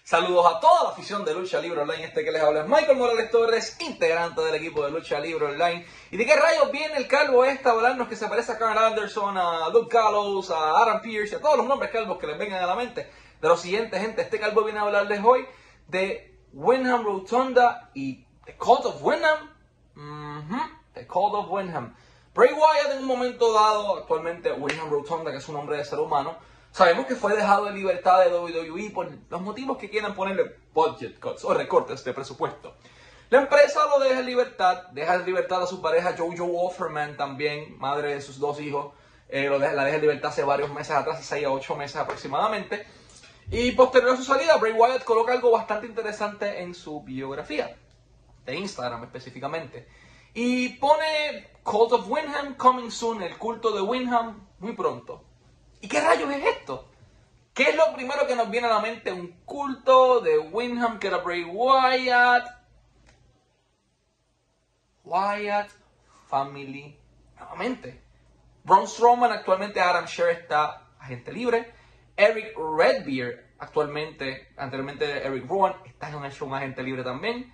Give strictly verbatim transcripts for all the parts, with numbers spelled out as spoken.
Saludos a toda la afición de Lucha Libre Online. Este que les habla es Michael Morales Torres, integrante del equipo de Lucha Libre Online. ¿Y de qué rayos viene el calvo este a hablarnos que se parece a Karl Anderson, a Luke Gallows, a Adam Pearce, a todos los nombres calvos que les vengan a la mente? De lo siguiente, gente, este calvo viene a hablarles hoy de Windham Rotunda y The Cult of Windham. Mm-hmm, The Cult of Windham. Bray Wyatt en un momento dado, actualmente Windham Rotunda, que es un nombre de ser humano, sabemos que fue dejado en libertad de W W E por los motivos que quieran ponerle budget cuts o recortes de presupuesto. La empresa lo deja en libertad, deja en libertad a su pareja JoJo Offerman también, madre de sus dos hijos, eh, lo deja, la deja en libertad hace varios meses atrás, seis a ocho meses aproximadamente. Y posterior a su salida, Bray Wyatt coloca algo bastante interesante en su biografía, de Instagram específicamente. Y pone Cult of Windham coming soon, el culto de Windham muy pronto. ¿Y qué rayos es esto? ¿Qué es lo primero que nos viene a la mente? Un culto de Windham que era Bray Wyatt. Wyatt Family. Nuevamente. Braun Strowman, actualmente Adam Scherr está agente libre. Eric Redbeard, actualmente, anteriormente Eric Rowan, está en un agente libre también.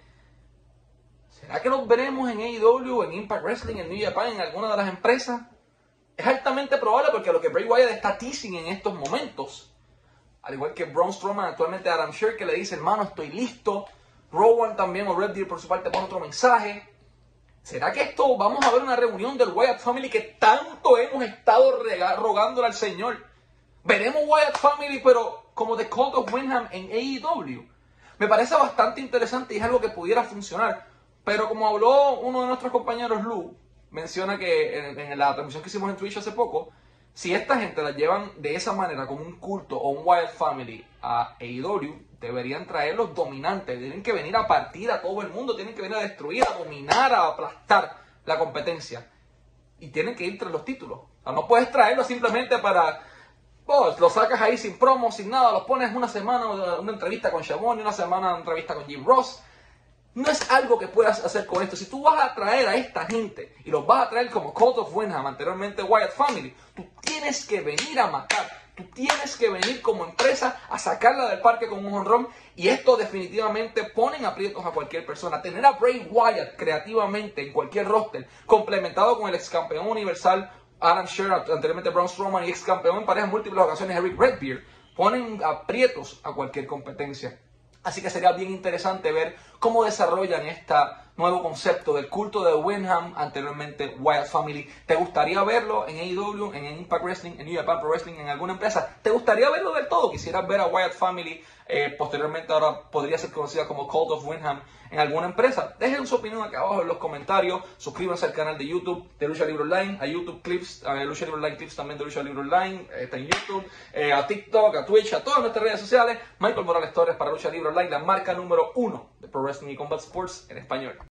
¿Será que los veremos en A E W, en Impact Wrestling, en New Japan, en alguna de las empresas? Es altamente probable porque lo que Bray Wyatt está teasing en estos momentos, al igual que Braun Strowman, actualmente Adam Scherr, que le dice, hermano, estoy listo. Rowan también, o Red Deer por su parte, pone otro mensaje. ¿Será que esto, vamos a ver una reunión del Wyatt Family que tanto hemos estado rogándole al Señor? Veremos Wyatt Family, pero como The Cult of Windham en A E W. Me parece bastante interesante y es algo que pudiera funcionar. Pero como habló uno de nuestros compañeros, Lou, menciona que en, en la transmisión que hicimos en Twitch hace poco, si esta gente la llevan de esa manera, como un culto o un Wyatt Family a A E W, deberían traer los dominantes, tienen que venir a partir a todo el mundo, tienen que venir a destruir, a dominar, a aplastar la competencia. Y tienen que ir tras los títulos. O sea, no puedes traerlos simplemente para, pues, los sacas ahí sin promo, sin nada, los pones una semana, una entrevista con Shamon y una semana una entrevista con Jim Ross. No es algo que puedas hacer con esto. Si tú vas a traer a esta gente y los vas a traer como Cult of Windham, anteriormente Wyatt Family, tú tienes que venir a matar. Tú tienes que venir como empresa a sacarla del parque con un honrón. Y esto definitivamente pone en aprietos a cualquier persona. Tener a Bray Wyatt creativamente en cualquier roster, complementado con el ex campeón universal Adam Scherr, anteriormente Braun Strowman, y ex campeón en pareja en múltiples ocasiones Eric Redbeard, ponen aprietos a cualquier competencia. Así que sería bien interesante ver cómo desarrollan este nuevo concepto del culto de Windham, anteriormente Wyatt Family. ¿Te gustaría verlo en A E W, en Impact Wrestling, en New Japan Pro Wrestling, en alguna empresa? ¿Te gustaría verlo del todo? ¿Quisieras ver a Wyatt Family, eh, posteriormente ahora podría ser conocida como Cult of Windham, en alguna empresa? Dejen su opinión acá abajo en los comentarios. Suscríbanse al canal de YouTube de Lucha Libre Online, a YouTube Clips, a Lucha Libre Online Clips también de Lucha Libre Online, eh, está en YouTube, eh, a TikTok, a Twitch, a todas nuestras redes sociales. Michael Morales Torres para Lucha Libre Online, la marca número uno de Pro Wrestling y Combat Sports en español.